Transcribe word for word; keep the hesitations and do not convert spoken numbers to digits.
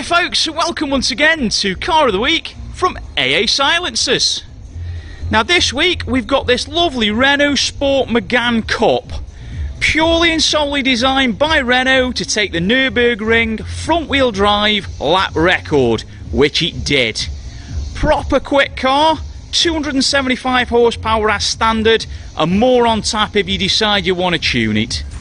folks, welcome once again to Car of the Week from A A Silencers. Now this week we've got this lovely Renault Sport Megane Cup, purely and solely designed by Renault to take the Nürburgring front wheel drive lap record, which it did. Proper quick car, two hundred seventy-five horsepower as standard and more on tap if you decide you want to tune it.